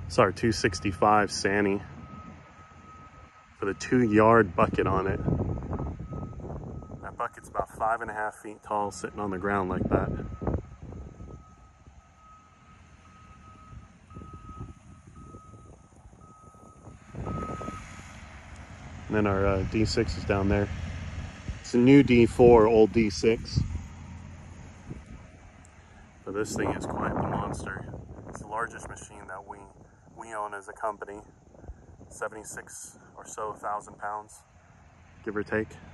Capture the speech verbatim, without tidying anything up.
It's our two sixty-five Sany with a two yard bucket on it. That bucket's about five and a half feet tall, sitting on the ground like that. And then our uh, D six is down there. It's a new D four, old D six. But this thing is quite the monster. It's the largest machine that we, we own as a company. seventy-six or so thousand pounds, give or take.